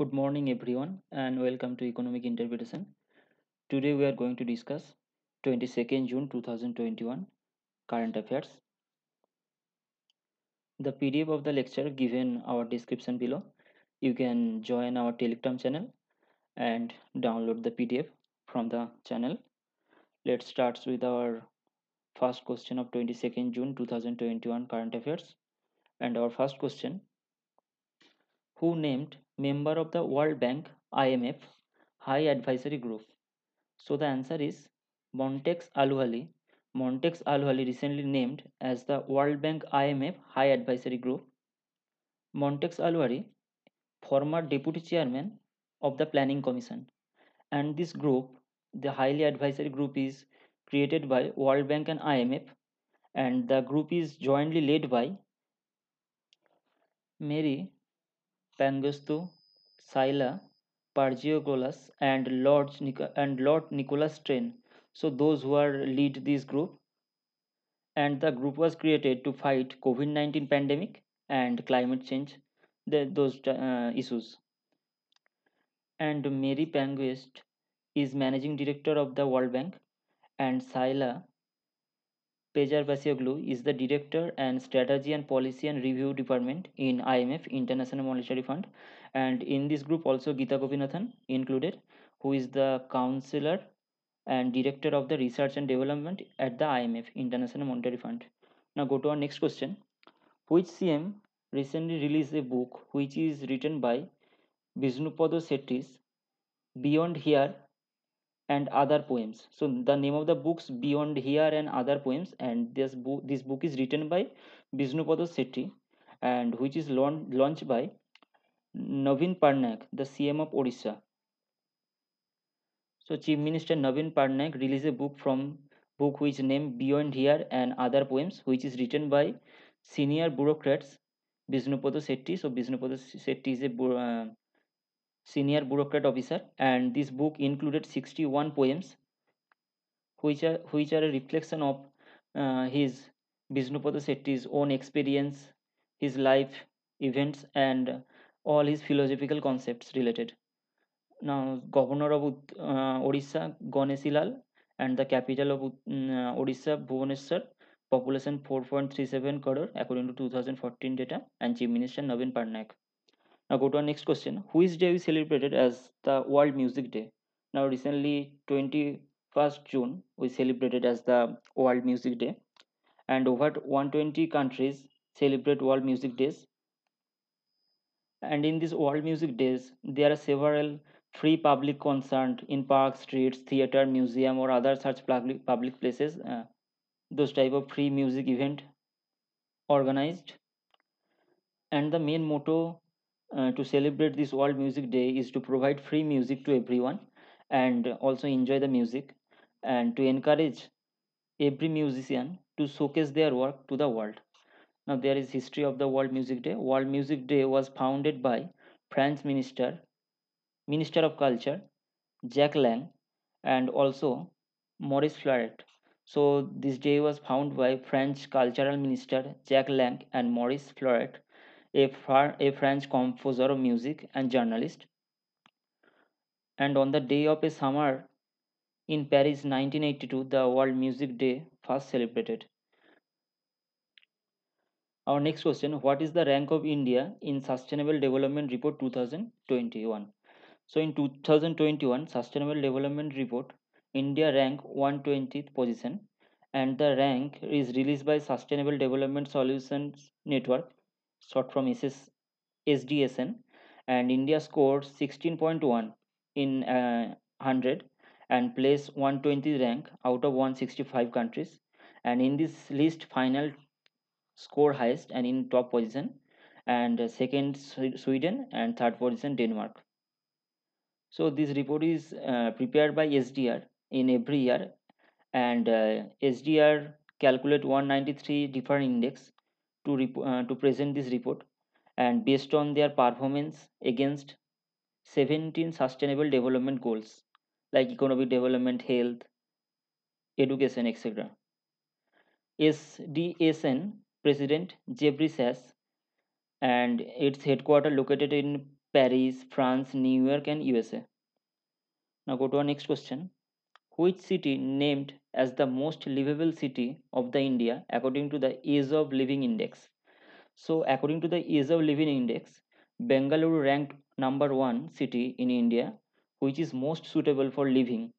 Good morning, everyone, and welcome to Economic Interpretation. Today, we are going to discuss 22nd June 2021 current affairs. The PDF of the lecture given our description below. You can join our Telegram channel and download the PDF from the channel. Let's start with our first question of 22nd June 2021 current affairs. And our first question: who named member of the World Bank IMF High Advisory Group? So the answer is Montex Aluhali. Montex Aluhali recently named as the World Bank IMF High Advisory Group. Montex Aluhali, former deputy chairman of the Planning Commission, and this group, the Highly Advisory Group, is created by World Bank and IMF, and the group is jointly led by Mary Pangestu, Sila Pargiopoulos, and Lord Nicholas Strain. So those who are lead this group, and the group was created to fight COVID-19 pandemic and climate change, those issues. And Mary Panguist is managing director of the World Bank, and Saila Pejarbasioglu is the director and strategy and policy and review department in IMF International Monetary Fund. And in this group also Geeta Gopinathan included, who is the counselor and director of the research and development at the IMF International Monetary Fund. Now go to our next question. Which CM recently released a book which is written by Vishnupada Setty's Beyond Here and Other Poems? So the name of the book's Beyond Here and Other Poems, and this book is written by Vishnupada Setty, and which is launched by Navin Patnaik, the CM of Odisha. So Chief Minister Navin Patnaik released a book which named Beyond Here and Other Poems, which is written by senior bureaucrats Vishnupada Setty. So Vishnupada Setty is a senior bureaucrat officer, and this book included 61 poems, which are a reflection of his Vishnupada Setty's own experience, his life events, and all his philosophical concepts related. Now, Governor of Odisha, Ganesilal, and the capital of Odisha, Bhubaneswar, population 4.37 crore according to 2014 data, and Chief Minister Navin Patnaik. Now, go to our next question. Which day is celebrated as the World Music Day? Now, recently, 21st June, we celebrated as the World Music Day, and over 120 countries celebrate World Music Days. And in these World Music Days, there are several free public concerts in parks, streets, theater, museum, or other such public places. Those type of free music event organized. And the main motto to celebrate this World Music Day is to provide free music to everyone and also enjoy the music, and to encourage every musician to showcase their work to the world. Now there is history of the World Music Day. World Music Day was founded by French Minister of Culture Jacques Lang, and also Maurice Fleuret. So this day was founded by French Cultural Minister Jacques Lang and Maurice Fleuret, a French composer of music and journalist. And on the day of a summer in Paris 1982, the World Music Day first celebrated. Our next question: what is the rank of India in Sustainable Development Report 2021? So in 2021 Sustainable Development Report, India ranked 120th position, and the rank is released by Sustainable Development Solutions Network, short from SDSN, and India scored 16.1 in 100 and placed 120 rank out of 165 countries. And in this list, final score highest and in top position, and second Sweden, and third position Denmark. So this report is prepared by SDR in every year, and SDR calculate 193 different index to present this report, and based on their performance against 17 sustainable development goals like economic development, health, education, etc. SDSN President Jeffrey Sachs, and its headquarters located in Paris, France, New York, and USA. Now go to our next question. Which city named as the most livable city of the India according to the Ease of Living Index? So according to the Ease of Living Index, Bengaluru ranked number one city in India, which is most suitable for living.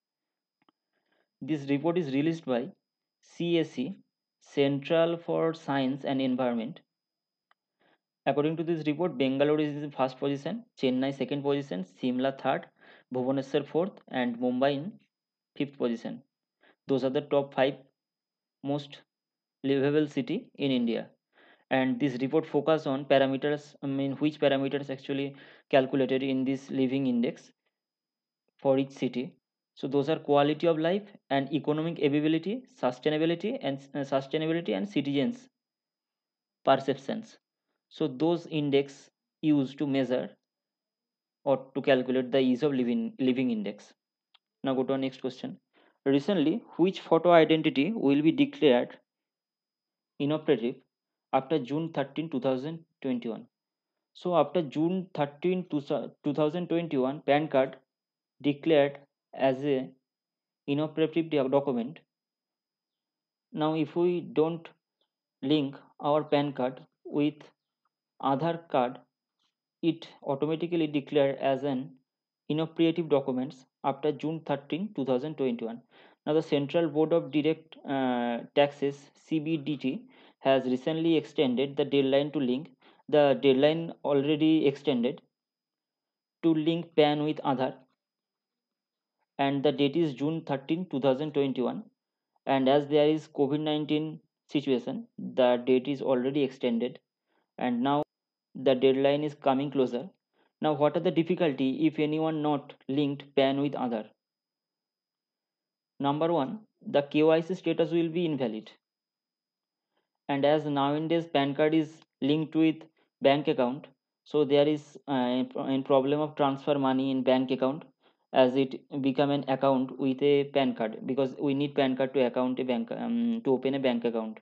This report is released by CSE, Central for Science and Environment. According to this report, Bengaluru is in first position, Chennai second position, Simla third, Bhubaneswar fourth, and Mumbai in fifth position. Those are the top five most livable city in India. And this report focus on parameters, I mean which parameters actually calculated in this living index for each city. So those are quality of life and economic ability, sustainability and citizens perceptions. So those index used to measure or to calculate the ease of living index. Now go to our next question. Recently, which photo identity will be declared inoperative after June 13, 2021? So after June 13, 2021, PAN card declared as a inoperative document. Now if we don't link our PAN card with Aadhaar card, it automatically declared as an inoperative documents after June 13, 2021. Now the Central Board of Direct Taxes CBDT has recently extended the deadline to link. The deadline already extended to link PAN with Aadhaar, and the date is June 13, 2021. And as there is COVID-19 situation, the date is already extended, and now the deadline is coming closer. Now what are the difficulty if anyone not linked PAN with Aadhaar? Number one, the KYC status will be invalid, and as nowadays PAN card is linked with bank account, so there is a problem of transfer money in bank account, as it become an account with a PAN card, because we need PAN card to account a bank to open a bank account.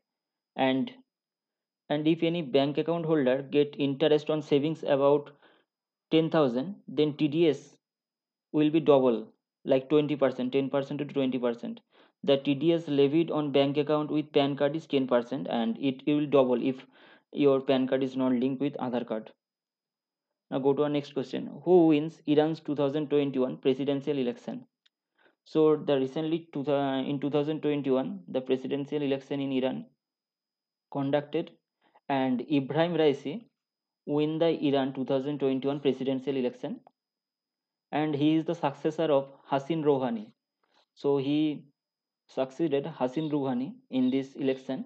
And and if any bank account holder get interest on savings about 10,000, then TDS will be double, like 20%, 10% to 20%. The TDS levied on bank account with PAN card is 10%, and it will double if your PAN card is not linked with Aadhaar card. Now go to our next question. Who wins Iran's 2021 presidential election? So the recently in 2021, the presidential election in Iran conducted, and Ibrahim Raisi win the Iran 2021 presidential election, and he is the successor of Hassan Rouhani. So he succeeded Hassan Rouhani in this election,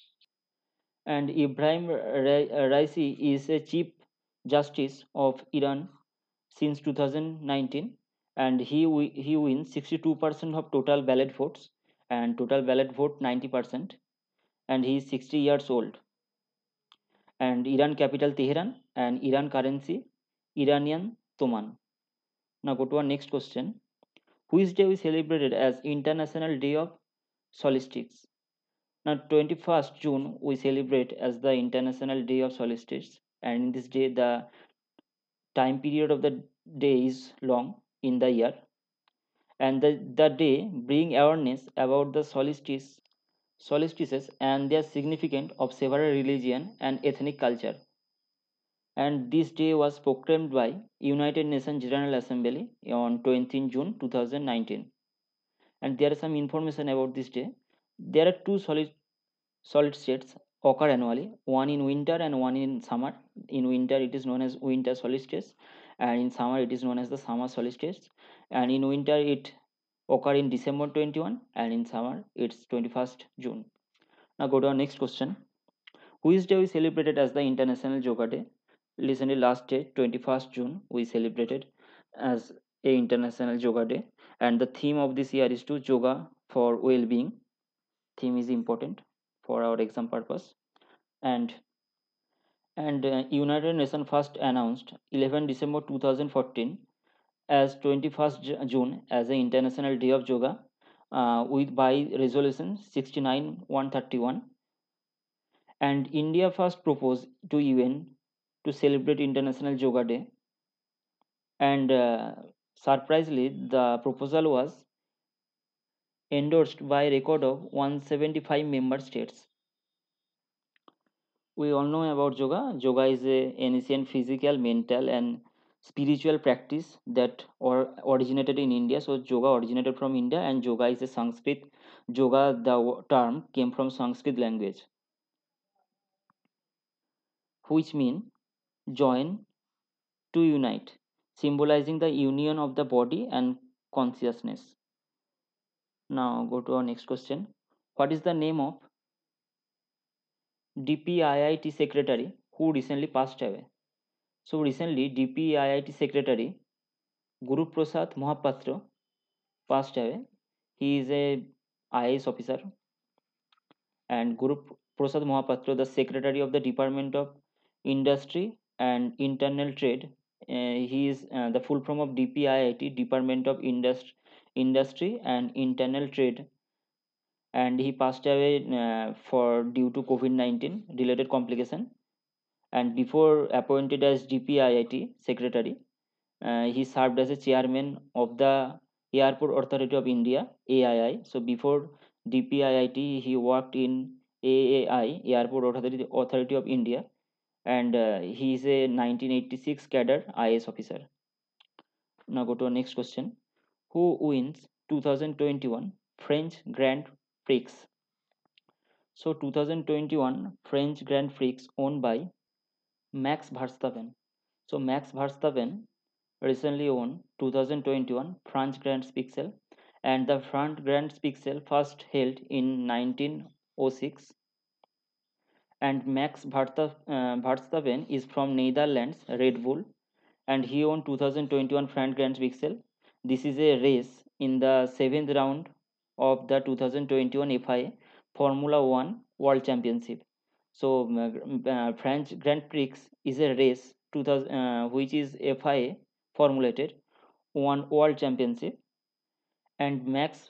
and Ibrahim Raisi is a chief justice of Iran since 2019, and he wins 62% of total ballot votes, and total ballot vote 90%, and he is 60 years old. And Iran capital Tehran, and Iran currency Iranian Toman. Now go to our next question. Which day we celebrated as International Day of Solstice? Now 21st June we celebrate as the International Day of Solstice, and in this day the time period of the day is long in the year, and the day bring awareness about the solstices and their significance of several religion and ethnic culture. And this day was proclaimed by United Nations General Assembly on 20th June 2019. And there is some information about this day. There are two solstices occur annually, one in winter and one in summer. In winter it is known as winter solstice, and in summer it is known as the summer solstice. And in winter it occur in December 21, and in summer it's 21st June. Now go to our next question. Which day we celebrated as the International Yoga Day? Recently, last day, 21st June, we celebrated as a International Yoga Day, and the theme of this year is to yoga for well-being. Theme is important for our exam purpose, and United Nations first announced 11 December 2014 as 21st June as the International Day of Yoga, with by resolution 69/131. And India first proposed to UN to celebrate International Yoga Day, and surprisingly the proposal was endorsed by a record of 175 member states. We all know about yoga. Yoga is a ancient physical, mental and spiritual practice that originated in India. So yoga originated from India, and yoga is a Sanskrit. Yoga, the term came from Sanskrit language, which mean join, to unite, symbolizing the union of the body and consciousness. Now go to our next question. What is the name of DPIIT secretary who recently passed away? So recently DPIIT secretary Guru Prasad Mohapatra passed away. He is a IAS officer, and Guru Prasad Mohapatra, the secretary of the Department of Industry and Internal Trade. He is the full form of DPIIT, Department of Industry and Internal Trade, and he passed away for due to COVID-19 related complication. And before appointed as DPIIT secretary, he served as a chairman of the Airport Authority of India (AII). So before DPIIT, he worked in AAI Airport Authority of India, and he is a 1986 cadre IAS officer. Now go to our next question. Who wins 2021 French Grand Prix? So 2021 French Grand Prix owned by Max Verstappen. So Max Verstappen recently won 2021 France Grand Prix, and the France Grand Prix first held in 1906. And Max Verstappen is from Netherlands Red Bull, and he won 2021 France Grand Prix. This is a race in the seventh round of the 2021 FIA Formula One World Championship. So French Grand Prix is a race 2000, which is FIA formulated one World Championship, and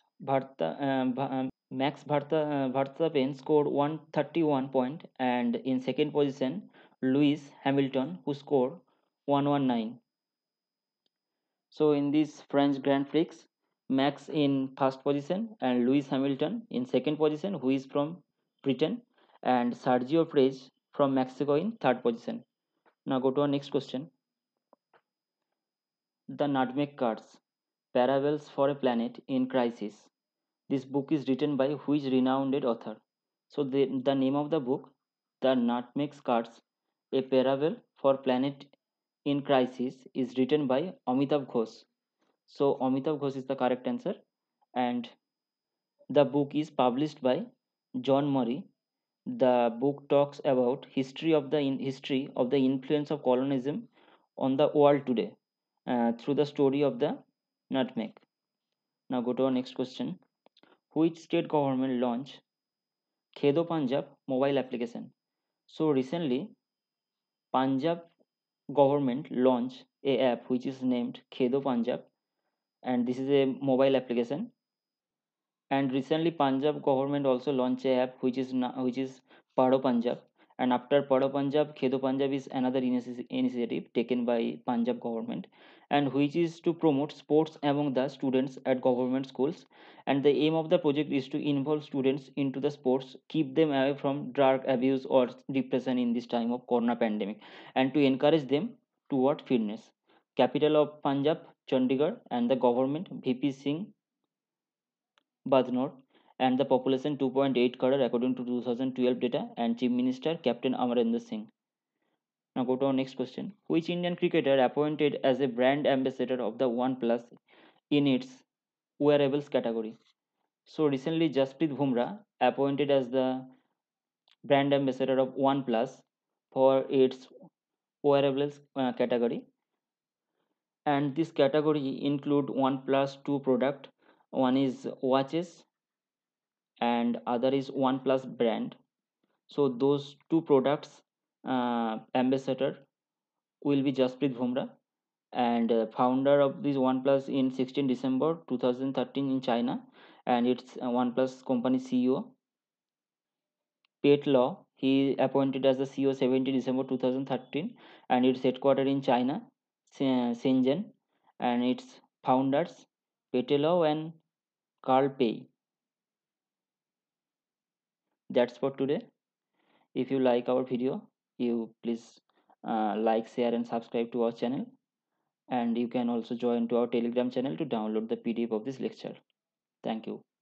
Verstappen scored 131 point, and in second position Lewis Hamilton, who scored 119. So in this French Grand Prix, Max in first position and Lewis Hamilton in second position, who is from Britain, and Sergio Perez from Mexico in third position. Now go to our next question. The Nutmeg Cards, Parables for a Planet in Crisis. This book is written by which renowned author? So the name of the book, The Nutmeg Cards, A Parable for Planet in Crisis, is written by Amitav Ghosh. So Amitav Ghosh is the correct answer, and the book is published by John Murray. The book talks about history of the influence of colonialism on the world today through the story of the nutmeg. Now go to our next question. Which state government launched Khedo Punjab mobile application? So recently, Punjab government launched a app which is named Khedo Punjab, and this is a mobile application. And recently Punjab government also launched a app which is Paro Punjab, and after Paro Punjab, Khedo Punjab is another initiative taken by Punjab government, and which is to promote sports among the students at government schools. And the aim of the project is to involve students into the sports, keep them away from drug abuse or depression in this time of corona pandemic, and to encourage them toward fitness. Capital of Punjab, Chandigarh, and the government VP Singh Badnor, and the population 2.8 crore according to 2012 data, and Chief Minister Captain Amarendra Singh. Now go to our next question. Which Indian cricketer appointed as a brand ambassador of the OnePlus in its wearables category? So recently Jasprit Bumrah appointed as the brand ambassador of OnePlus for its wearables category, and this category include OnePlus 2 product. One is watches and other is OnePlus brand. So those two products ambassador will be Jasprit Bumrah, and founder of this OnePlus in 16 December 2013 in China, and it's OnePlus company CEO. Pete Law, he appointed as the CEO 17 December 2013, and it's headquartered in China, Shenzhen. and its founders, Petelov and Carl Pei. That's for today. If you like our video, you please like, share, and subscribe to our channel. And you can also join to our Telegram channel to download the PDF of this lecture. Thank you.